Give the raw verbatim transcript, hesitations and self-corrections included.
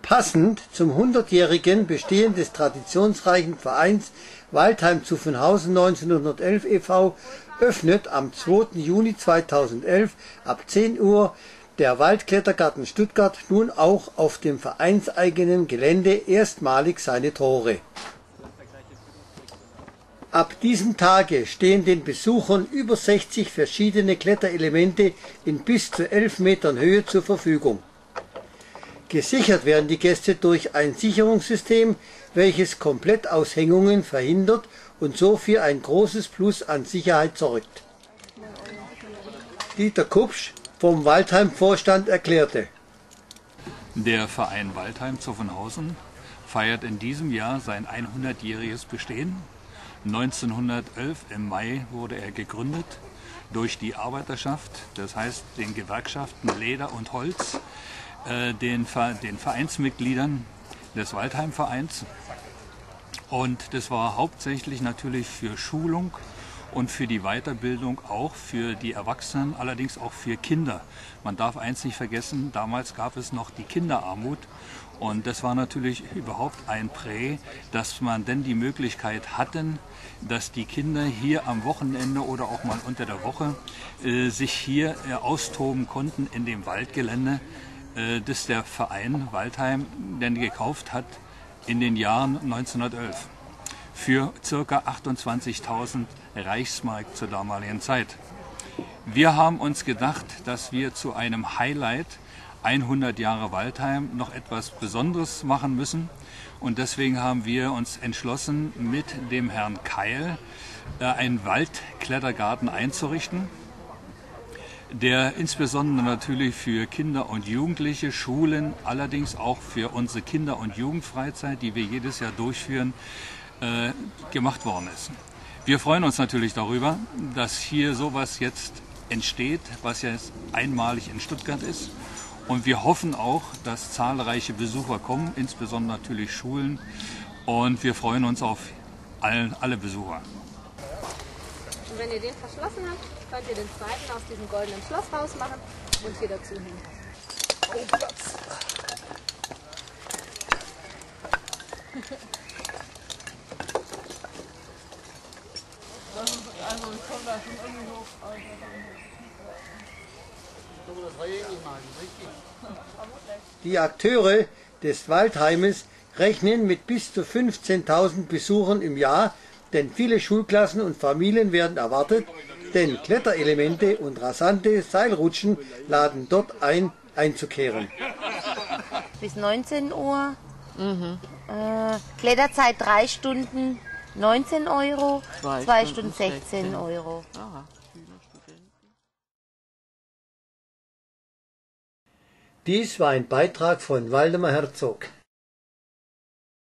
Passend zum hundertjährigen Bestehen des traditionsreichen Vereins Waldheim Zuffenhausen neunzehnhundertelf e V öffnet am zweiten Juni zweitausendelf ab zehn Uhr der Waldklettergarten Stuttgart nun auch auf dem vereinseigenen Gelände erstmalig seine Tore. Ab diesem Tage stehen den Besuchern über sechzig verschiedene Kletterelemente in bis zu elf Metern Höhe zur Verfügung. Gesichert werden die Gäste durch ein Sicherungssystem, welches Komplettaushängungen verhindert und so für ein großes Plus an Sicherheit sorgt. Dieter Kupsch vom Waldheim-Vorstand erklärte: Der Verein Waldheim Zuffenhausen feiert in diesem Jahr sein hundertjähriges Bestehen. neunzehnhundertelf im Mai wurde er gegründet durch die Arbeiterschaft, das heißt den Gewerkschaften Leder und Holz, äh, den, den Vereinsmitgliedern des Waldheim-Vereins. Und das war hauptsächlich natürlich für Schulung und für die Weiterbildung, auch für die Erwachsenen, allerdings auch für Kinder. Man darf eins nicht vergessen, damals gab es noch die Kinderarmut. Und das war natürlich überhaupt ein Prä, dass man denn die Möglichkeit hatten, dass die Kinder hier am Wochenende oder auch mal unter der Woche äh, sich hier äh, austoben konnten in dem Waldgelände, äh, das der Verein Waldheim denn gekauft hat in den Jahren neunzehnhundertelf für ca. achtundzwanzigtausend Reichsmark zur damaligen Zeit. Wir haben uns gedacht, dass wir zu einem Highlight hundert Jahre Waldheim noch etwas Besonderes machen müssen, und deswegen haben wir uns entschlossen, mit dem Herrn Keil äh, einen Waldklettergarten einzurichten, der insbesondere natürlich für Kinder und Jugendliche, Schulen, allerdings auch für unsere Kinder- und Jugendfreizeit, die wir jedes Jahr durchführen, äh, gemacht worden ist. Wir freuen uns natürlich darüber, dass hier sowas jetzt entsteht, was jetzt einmalig in Stuttgart ist. Und wir hoffen auch, dass zahlreiche Besucher kommen, insbesondere natürlich Schulen. Und wir freuen uns auf all, alle Besucher. Und wenn ihr den verschlossen habt, könnt ihr den zweiten aus diesem goldenen Schloss rausmachen und hier dazu hängen. Oh, Platz! Also ich komme da schon irgendwie hoch. Die Akteure des Waldheimes rechnen mit bis zu fünfzehntausend Besuchern im Jahr, denn viele Schulklassen und Familien werden erwartet, denn Kletterelemente und rasante Seilrutschen laden dort ein, einzukehren. Bis neunzehn Uhr, mhm. äh, Kletterzeit drei Stunden, neunzehn Euro, zwei, zwei Stunden, Stunden sechzehn Euro. Aha. Dies war ein Beitrag von Waldemar Herzog.